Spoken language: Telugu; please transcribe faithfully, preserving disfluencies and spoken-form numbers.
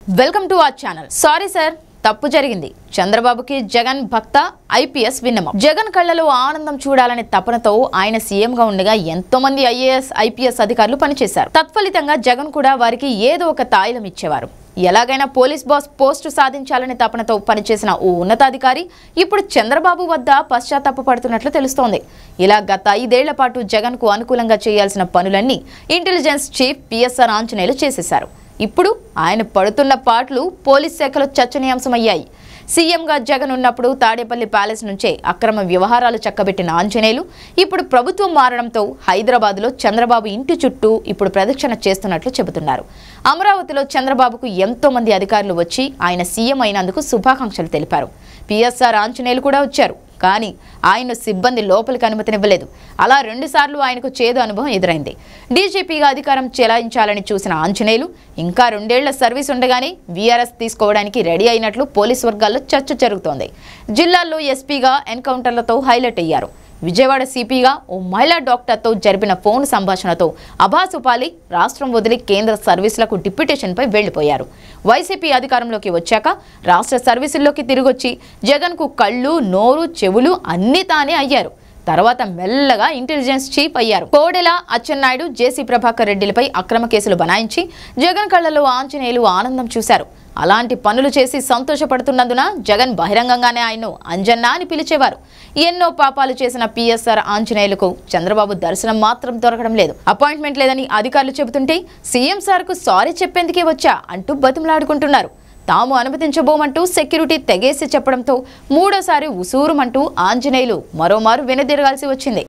Welcome to our channel. Sorry sir, తప్పు జరిగింది. చంద్రబాబుకి జగన్ భక్త ఐపీఎస్ విన్నమం. జగన్ కళ్ళలో ఆనందం చూడాలనే తపనతో ఆయన సీఎంగా ఉండగా ఎంతో మంది ఐఏఎస్ ఐపీఎస్ అధికారులు పనిచేశారు. తత్ఫలితంగా జగన్ కూడా వారికి ఏదో ఒక తాయిలం ఇచ్చేవారు. ఎలాగైనా పోలీస్ బాస్ పోస్టు సాధించాలనే తపనతో పనిచేసిన ఓ ఉన్నతాధికారి ఇప్పుడు చంద్రబాబు వద్ద పశ్చాత్తాపడుతున్నట్లు తెలుస్తోంది. ఇలా గత ఐదేళ్ల పాటు జగన్ కు అనుకూలంగా చేయాల్సిన పనులన్నీ ఇంటెలిజెన్స్ చీఫ్ పిఎస్ఆర్ ఆంజనేయులు చేసేశారు. ఇప్పుడు ఆయన పడుతున్న పాటలు పోలీస్ శాఖలో చర్చనీయాంశమయ్యాయి. సీఎంగా జగన్ ఉన్నప్పుడు తాడేపల్లి ప్యాలెస్ నుంచే అక్రమ వ్యవహారాలు చక్కబెట్టిన ఆంజనేయులు ఇప్పుడు ప్రభుత్వం మారడంతో హైదరాబాద్లో చంద్రబాబు ఇంటి చుట్టూ ఇప్పుడు ప్రదక్షిణ చేస్తున్నట్లు చెబుతున్నారు. అమరావతిలో చంద్రబాబుకు ఎంతో మంది అధికారులు వచ్చి ఆయన సీఎం అయినందుకు శుభాకాంక్షలు తెలిపారు. పిఎస్ఆర్ ఆంజనేయులు కూడా వచ్చారు. కానీ ఆయన సిబ్బంది లోపలికి అనుమతినివ్వలేదు. అలా రెండు సార్లు ఆయనకు చేదు అనుభవం ఎదురైంది. డీజీపీగా అధికారం చెలాయించాలని చూసిన ఆంజనేయులు ఇంకా రెండేళ్ల సర్వీస్ ఉండగానే వీఆర్ఎస్ తీసుకోవడానికి రెడీ అయినట్లు పోలీస్ వర్గాల్లో చర్చ జరుగుతోంది. జిల్లాల్లో ఎస్పీగా ఎన్కౌంటర్లతో హైలైట్ అయ్యారు. విజయవాడ సిపిగా ఓ మహిళా డాక్టర్తో జరిపిన ఫోన్ సంభాషణతో అభాసుపాలి రాష్ట్రం వదిలి కేంద్ర సర్వీసులకు డిప్యూటేషన్పై వెళ్లిపోయారు. వైసీపీ అధికారంలోకి వచ్చాక రాష్ట్ర సర్వీసుల్లోకి తిరిగొచ్చి జగన్కు కళ్ళు, నోరు, చెవులు అన్నీ తానే అయ్యారు. తర్వాత మెల్లగా ఇంటెలిజెన్స్ చీఫ్ అయ్యారు. కోడెల అచ్చెన్నాయుడు, జేసీ ప్రభాకర్ రెడ్డిలపై అక్రమ కేసులు బనాయించి జగన్ కళ్లలో ఆంజనేయులు ఆనందం చూశారు. అలాంటి పనులు చేసి సంతోషపడుతున్నందున జగన్ బహిరంగంగానే ఆయన్ను అంజన్న అని పిలిచేవారు. ఎన్నో పాపాలు చేసిన పిఎస్ఆర్ ఆంజనేయులకు చంద్రబాబు దర్శనం మాత్రం దొరకడం లేదు. అపాయింట్మెంట్ లేదని అధికారులు చెబుతుంటే సీఎం సార్ కు సారీ చెప్పేందుకే వచ్చా అంటూ బతిమలాడుకుంటున్నారు. తాము అనుమతించబోమంటూ సెక్యూరిటీ తెగేసి చెప్పడంతో మూడోసారి ఉసూరుమంటూ ఆంజనేయులు మరోమారు వెనుదిరగాల్సి వచ్చింది.